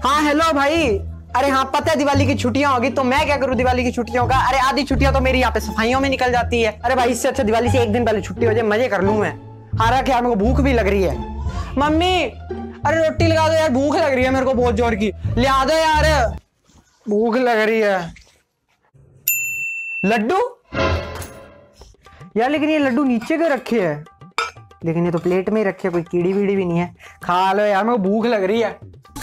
हाँ हेलो भाई। अरे हाँ पता है दिवाली की छुट्टियां होगी तो मैं क्या करूँ दिवाली की छुट्टियों का। अरे आधी छुट्टियां तो मेरी यहाँ पे सफाइयों में निकल जाती है। अरे भाई इससे अच्छा दिवाली से एक दिन पहले छुट्टी हो जाए, मजे कर लूं मैं। हालांकि यार मेरे को भूख भी लग रही है। मम्मी अरे रोटी लगा दो यार, भूख लग रही है मेरे को बहुत जोर की। लिया दो यार, भूख लग रही है। लड्डू यार, लेकिन ये लड्डू नीचे क्यों रखे है? लेकिन ये तो प्लेट में ही रखे, कोई कीड़ी वीड़ी भी नहीं है। खा लो यार, मेरे को भूख लग रही है।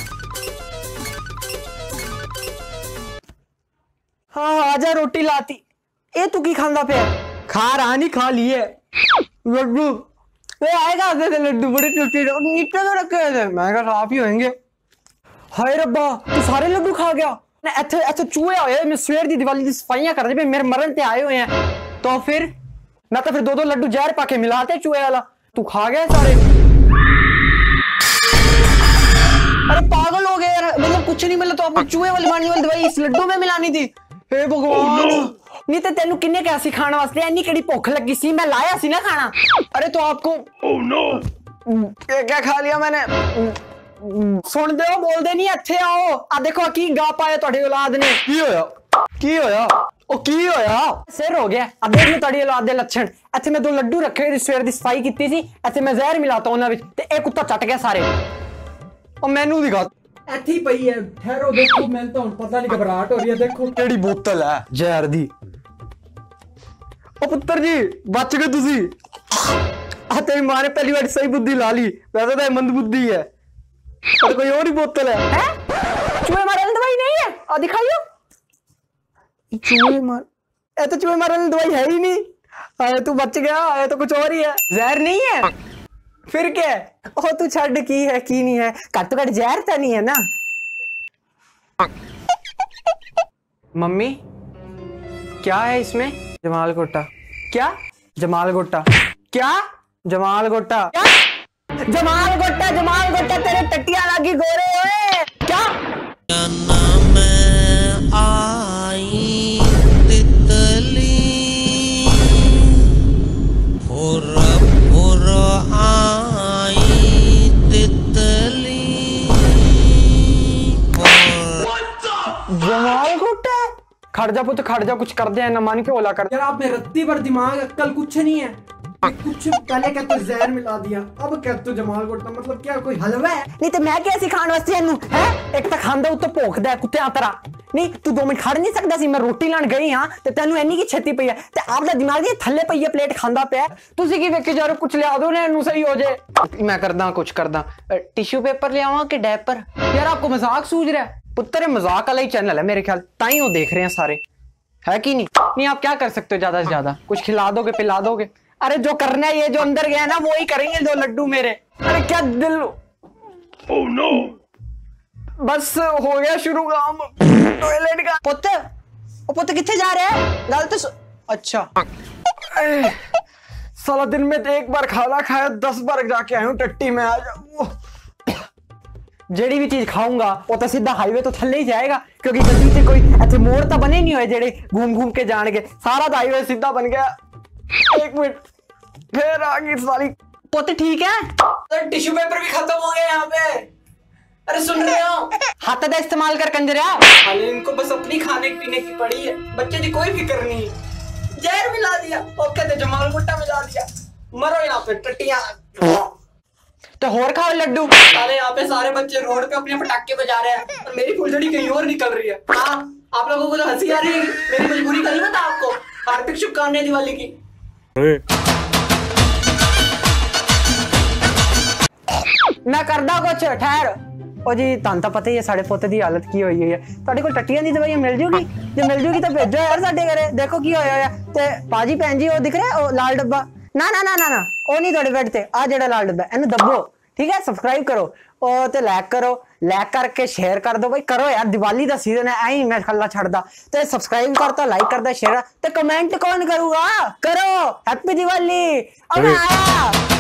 हाँ आजा रोटी लाती। ए तू की खांदा पे खा रहा नहीं, खा लिए लड्डू। ये आएगा आगे से लड्डू बड़े टेस्टी नीचे तो रखे थे, मैं कहा साफ ही होंगे। हाय रब्बा तू सारे लड्डू खा गया। ऐसे चूहे होए, मैं सवेर दी दिवाली की सफाइयां कर रही, मेरे मरण ते आए हुए हैं। तो फिर मैं तो फिर दो लड्डू जहर पाके मिलाते चूहे वाला। तू खा गया सारे? अरे पागल हो गए यार, मतलब कुछ नहीं मिला तो आपको चूहे वाली मारने वाली दवाई इस लड्डू में मिलानी थी। हे भगवान नहीं तो तेनू किन्ने क्या सिखाने वास्ते इन्नी केड़ी भुख लगी सी, मैं लाया सी ना खाना। अरे तो आपको क्या खा लिया मैंने? सुन दे बोल दे नहीं, अच्छे आओ। आ देखो की गा पाया ਤੁਹਾਡੀ औलाद ने। की होया की होया ओ की होया? सिर हो गया। अब देख लो ਤੁਹਾਡੀ औलाद ਦੇ ਲੱਛਣ। ਇੱਥੇ मैं दो लड्डू रखे सवेर ਦੀ सफाई ਕੀਤੀ ਸੀ, ਇੱਥੇ मैं ਜ਼ਹਿਰ ਮਿਲਾਤਾ ਉਹਨਾਂ ਵਿੱਚ ਤੇ ਇਹ ਕੁੱਤਾ ਚੱਟ ਗਿਆ ਸਾਰੇ। ਉਹ ਮੈਨੂੰ ਦਿਖਾ ਇੱਥੇ ਹੀ ਪਈ ਹੈ। ਠਹਿਰੋ ਦੇਖੋ, ਮੈਨੂੰ ਤਾਂ ਹੁਣ ਪਤਾ ਨਹੀਂ ਘਬਰਾਹਟ ਹੋ ਰਹੀ ਹੈ। ਦੇਖੋ ਕਿਹੜੀ ਬੋਤਲ ਹੈ ਜ਼ਹਿਰ ਦੀ। ਉਹ ਪੁੱਤਰ ਜੀ ਬਚ ਗਏ ਤੁਸੀਂ। ਆ ਤੇਰੀ ਮਾਂ ਨੇ ਪਹਿਲੀ ਵਾਰ ਸਹੀ ਬੁੱਧੀ ਲਾ ਲਈ, ਵੈਸੇ ਤਾਂ ਇਹ ਮੰਦ बुद्धि है। और कोई और ही बोतल है? चूहे मारने वाली दवाई नहीं है? आ दिखाइयो। चूहे मार, ये तो चूहे मारने वाली दवाई है ही नहीं। अरे तू बच गया, ये तो कुछ और ही है। जहर नहीं है फिर क्या है? ओ तू छड़ की है की नहीं है, घट तो घट जहर तो नहीं है ना। मम्मी क्या है इसमें? जमाल गोटा। क्या जमाल गोटा? क्या जमाल गोटा? क्या जमाल गोटा तेरे टट्टियां लागी गोरे ओए। क्या मैं आई तितली फुर आई तितली। जमाल गोटा खड़ जा पुत्र खड़ जा, कुछ कर दे ना मान के ओला कर। यार आप में रत्ती पर दिमाग अक्ल कुछ नहीं है। कुछ पहले कहते जहर मिला दिया, अब कहते जमाल गोटा, मतलब क्या कोई हलवा है? नहीं तो मैं क्या सिखाने वास्ते है? एक तो खांदा उत्ते भोखदा कुत्ते तरह। नहीं तू 2 मिनट खड़ नहीं सकता सी? मैं रोटी लान गई हाँ ते तेनू इन्नी की छेती पई है ते आपदा दिमाग दी थल्ले पई है, प्लेट खांदा पे। तुसी की वेखे जा रहे हो? कुछ लिया दो ना इनू सही हो जाए। मैं करदा कुछ करदा। टिश्यू पेपर ले आवां कि डायपर? यार आपको मजाक सूझ रहा है? पुत्र मजाक वाला ही चैनल है मेरे ख्याल, ताई वो देख रहे हैं सारे, है कि नहीं? नहीं आप क्या कर सकते हो ज्यादा से ज्यादा? कुछ खिला दोगे पिला दोगे? अरे जो करना है, ये जो अंदर गया ना वो ही करेंगे 2 लड्डू मेरे। अरे क्या दिल। ओह नो बस हो गया शुरू काम टॉयलेट का। पुत्र किथे जा रहे हैं? गल तो अच्छा साला दिन में तो एक बार खाना खाया, 10 बार जाके आया हूँ टट्टी में। आज जेड़ी भी चीज खाऊंगा वो तो सीधा हाईवे तो थल्ले ही जाएगा, क्योंकि जल्दी से कोई ऐसे मोड़ तो बने नहीं हुए जेड़े घूम घूम के जाएंगे। सारा तो हाईवे सीधा बन गया। एक मिनट फिर आ गई सारी। पोते ठीक है? तो टिश्यू पेपर भी खत्म हो गए यहाँ पे। अरे सुन रहे हो? हाथ का इस्तेमाल कर कंजरा। खाली इनको बस अपनी खाने पीने की पड़ी है, बच्चे की कोई फिक्र नहीं। जहर मिला दिया और कहते जमाल गोटा मिला दिया। मरो यहाँ पे टट्टियां। तो और खाओ लड्डू। सारे यहाँ पे सारे बच्चे रोड पे अपने पटाखे बजा रहे हैं और मेरी फुलझड़ी कहीं और निकल रही है। हाँ आप लोगों को तो हंसी आ रही है, मेरी मजबूरी का नहीं पता आपको। हार्दिक शुभकामनाएं दिवाली की। मैं करदा कुछ ठहर। ओ जी तुहानू तां पता ही है साडे पोते दी हालत की होई है। तुहाडे कोल टट्टियां दी दवाई मिल जूगी? जे मिल जूगी तो भेजो यार साडे घरे। देखो की होया है। ते पाजी भैन जी ओ दिख रहा है लाल डब्बा? ना ना ना ना ना ओ नहीं तुहाडे बेड ते। आ जेड़ा लाल डब्बा इनू दबो, ठीक है? सब्सक्राइब करो और ते लाइक करो, लाइक करके शेयर कर दो भाई। करो यार, दिवाली का सीजन है, ऐ मैं खल्ला छड़दा। ते सब्सक्राइब करता, लाइक करता, शेयर ते कमेंट कौन करूगा? करो। हैप्पी दिवाली। अब आया